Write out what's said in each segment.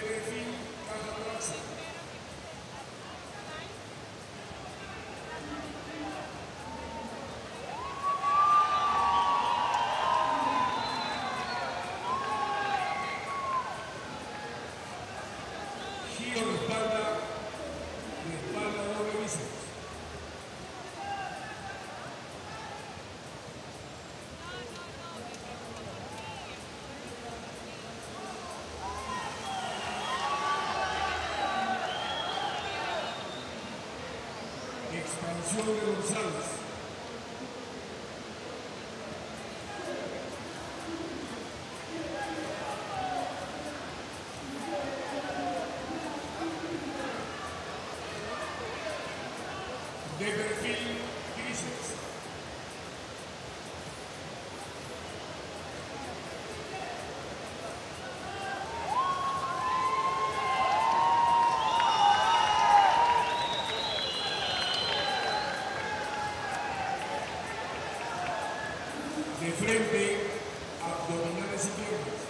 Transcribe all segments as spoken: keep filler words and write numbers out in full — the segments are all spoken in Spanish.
perfil, Carlos Plaza. Giro de espalda, de espalda doble bíceps. Expansión de dorsales. De perfil, tríceps. De frente, abdominales y piernas.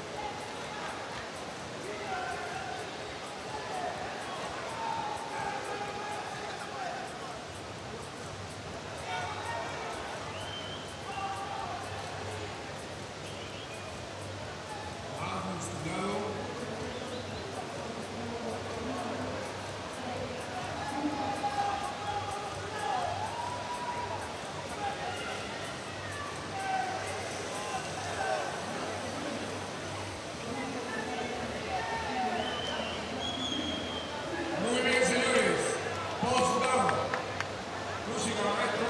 Bajo estirado. Muy bien, señores. Post down. Música, maestro.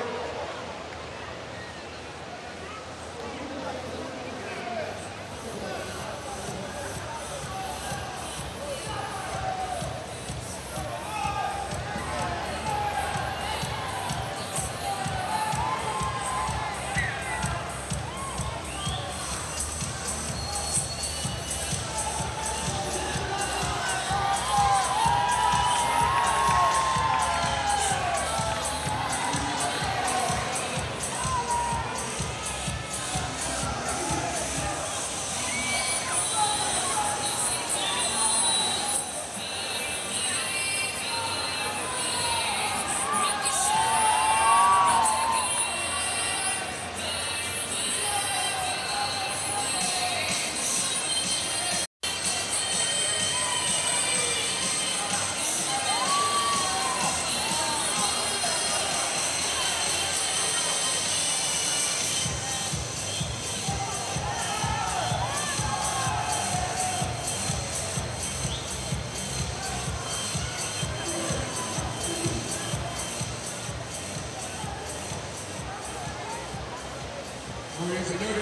Muy bien, señores.